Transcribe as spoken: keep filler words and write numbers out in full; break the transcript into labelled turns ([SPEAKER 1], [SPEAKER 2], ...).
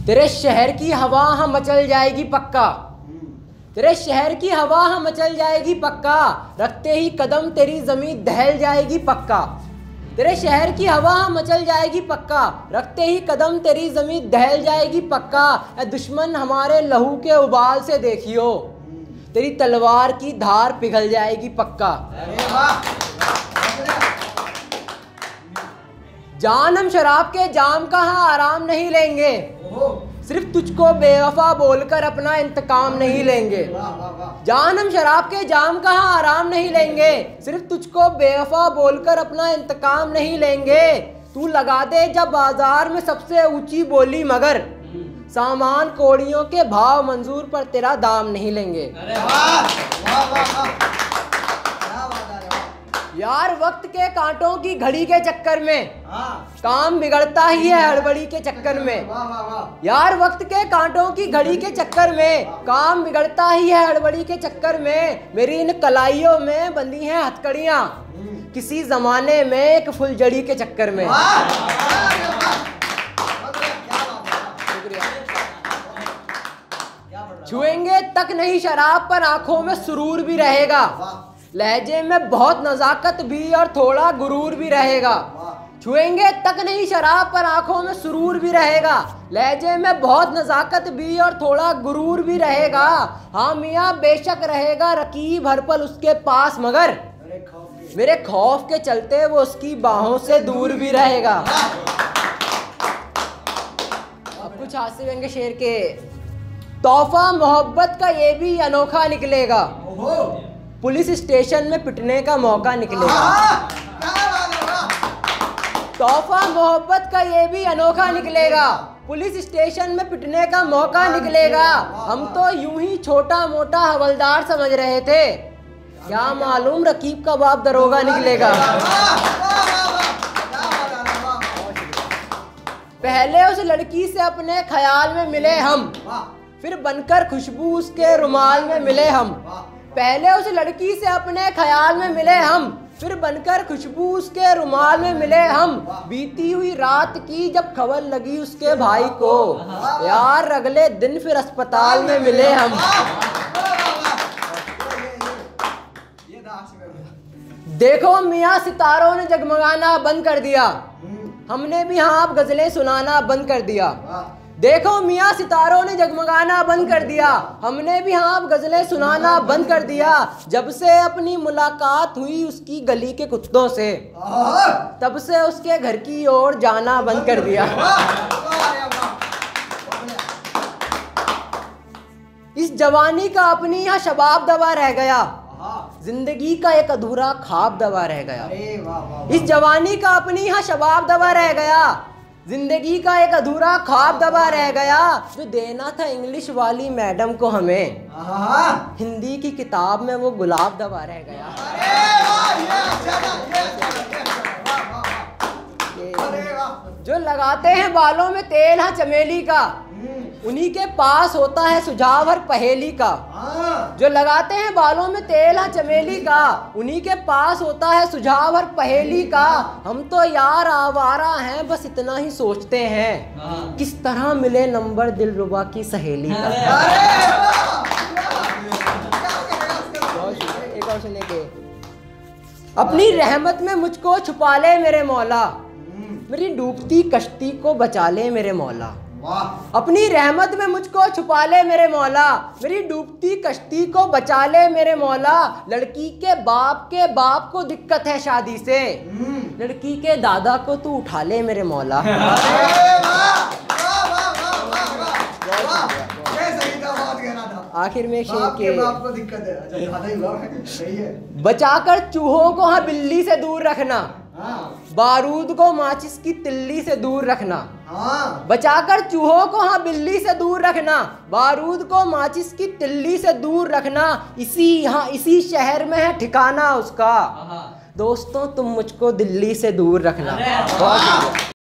[SPEAKER 1] तेरे शहर की हवा हम मचल जाएगी पक्का, तेरे शहर की हवा हम मचल जाएगी पक्का, रखते ही कदम तेरी जमीन दहल जाएगी पक्का। तेरे शहर की हवा हम मचल जाएगी पक्का, रखते ही कदम तेरी जमीन दहल जाएगी पक्का। ए दुश्मन हमारे लहू के उबाल से देखियो, तेरी तलवार की धार पिघल जाएगी पक्का। जान हम शराब के जाम का हाँ आराम नहीं लेंगे, सिर्फ तुझको बेवफा बोलकर अपना इंतकाम नहीं लेंगे। जान हम शराब के जाम का हाँ आराम नहीं लेंगे, सिर्फ तुझको बेवफा बोलकर अपना इंतकाम नहीं लेंगे। तू लगा दे जब बाजार में सबसे ऊंची बोली, मगर सामान कोड़ियों के भाव मंजूर पर तेरा दाम नहीं लेंगे। यार वक्त के कांटों की घड़ी के चक्कर में काम बिगड़ता ही है हड़बड़ी के चक्कर में। यार वक्त के कांटों की घड़ी के चक्कर में काम बिगड़ता ही है हड़बड़ी के चक्कर में। मेरी इन कलाइयों में बंधी हैं हथकड़ियां, किसी जमाने में एक फुलझड़ी के चक्कर में। छुएंगे तक नहीं शराब पर आंखों में सुरूर भी रहेगा, लहजे में बहुत नजाकत भी और थोड़ा गुरूर भी रहेगा। छुएंगे तक नहीं शराब पर आंखों में सुरूर भी रहेगा, लहजे में बहुत नजाकत भी और थोड़ा गुरूर भी रहेगा। हाँ मियाँ बेशक रहेगा रकीब हर पल उसके पास, मगर मेरे खौफ के चलते वो उसकी बाहों से दूर भी रहेगा। अब कुछ हास्य व्यंग्य शेर के। तोहफा मोहब्बत का ये भी अनोखा निकलेगा, पुलिस स्टेशन में पिटने का मौका निकलेगा। तोहफा मोहब्बत का ये भी अनोखा निकलेगा, पुलिस स्टेशन में पिटने का मौका निकलेगा। हम तो यूं ही छोटा मोटा हवलदार समझ रहे थे, क्या मालूम रकीब का बाप दरोगा निकलेगा। पहले उस लड़की से अपने ख्याल में मिले हम, फिर बनकर खुशबू उसके रुमाल में मिले हम। पहले उस लड़की से अपने ख्याल में मिले हम, फिर बनकर खुशबू उसके रुमाल में मिले हम। बीती हुई रात की जब खबर लगी उसके भाई को, यार अगले दिन फिर अस्पताल में मिले हम। देखो मियाँ सितारों ने जगमगाना बंद कर दिया, हमने भी हाँ अब गजलें सुनाना बंद कर दिया। देखो मियाँ सितारों ने जगमगाना बंद कर दिया, हमने भी हाँ अब गजलें सुनाना बंद कर दिया। जब से अपनी मुलाकात हुई उसकी गली के कुत्तों से, तब से उसके घर की ओर जाना बंद कर दिया। इस जवानी का अपनी यहाँ शबाब दबा रह गया, जिंदगी का एक अधूरा ख्वाब दबा रह गया। इस जवानी का अपनी यहाँ शबाब दबा रह गया, जिंदगी का एक अधूरा ख्वाब दबा रह गया। जो देना था इंग्लिश वाली मैडम को हमें, हिंदी की किताब में वो गुलाब दबा रह गया। जो लगाते हैं बालों में तेल हाँ चमेली का, उन्हीं के पास होता है सुझाव हर पहेली का। जो लगाते हैं बालों में तेल हाँ चमेली का, उन्हीं के पास होता है सुझाव हर पहेली का। हम तो यार आवारा हैं बस इतना ही सोचते हैं, किस तरह मिले नंबर दिलरुबा की सहेली का। एक और सुने के। अपनी रहमत में मुझको छुपा ले मेरे मौला, मेरी डूबती कश्ती को बचा ले मेरे मौला। अपनी रहमत में मुझको छुपा ले मेरे मौला, मेरी डूबती कश्ती को बचा ले मेरे मौला। लड़की के बाप के बाप को दिक्कत है शादी से, लड़की के दादा को तू उठा ले मेरे मौला। आखिर में शेर के। बचाकर चूहों को हाँ बिल्ली से दूर रखना, बारूद को माचिस की तिल्ली से दूर रखना। बचाकर चूहों को हाँ बिल्ली से दूर रखना, बारूद को माचिस की तिल्ली से दूर रखना। इसी हाँ इसी शहर में है ठिकाना उसका, दोस्तों तुम मुझको दिल्ली से दूर रखना। बहुत